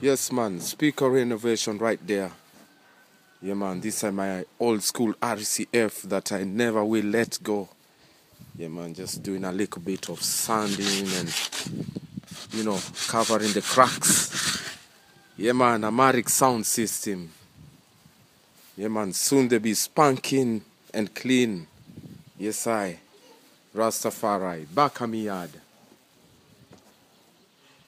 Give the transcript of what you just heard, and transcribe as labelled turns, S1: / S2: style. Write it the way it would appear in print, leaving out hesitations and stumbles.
S1: Yes, man. Speaker renovation right there. Yeah, man. This is my old school RCF that I never will let go. Yeah, man. Just doing a little bit of sanding and, covering the cracks. Yeah, man. Amharic sound system. Yeah, man. Soon they be spanking and clean. Yes, I. Rastafari. Back on me yard.